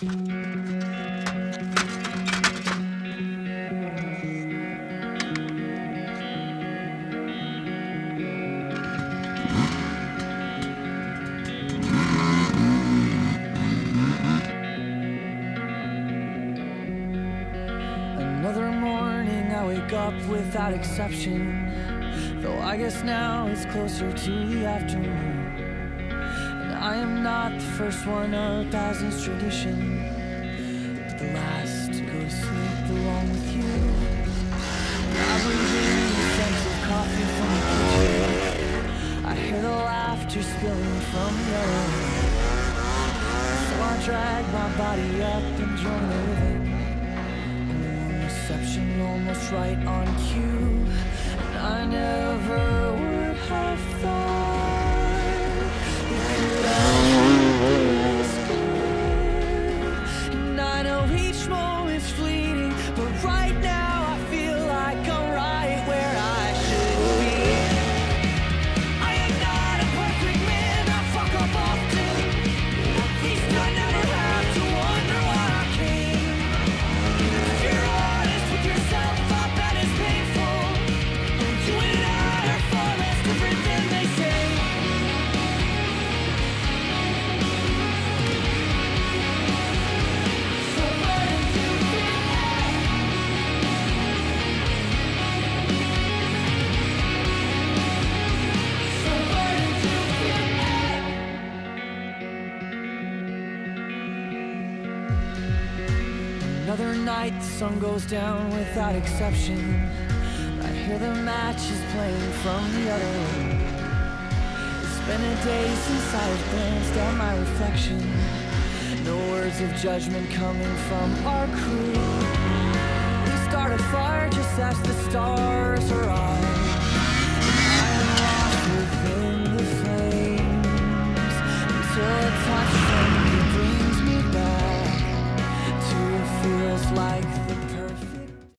Another morning I wake up without exception, though I guess now it's closer to the afternoon. And I am not the first one of thousands tradition, but the last to go to sleep along with you. I breathe in the scent of coffee from the kitchen, I hear the laughter spilling from the other room. So I drag my body up and join the living. Reception almost right on cue, and I never would have thought it could all be this good. And I know each moment's fleeting, but right now I feel like I'm right where I should be. I am not a perfect man, I fuck up often, at least I never have to wonder why I came. If you're honest with yourself, I bet it's painful. You and I are far less different than they say. So burden to midnight. So burden to midnight. Another night, the sun goes down without exception. I hear the matches playing from the other room. It's been a day since I've glanced at my reflection. No words of judgment coming from our crew. We start a fire just as the stars arise.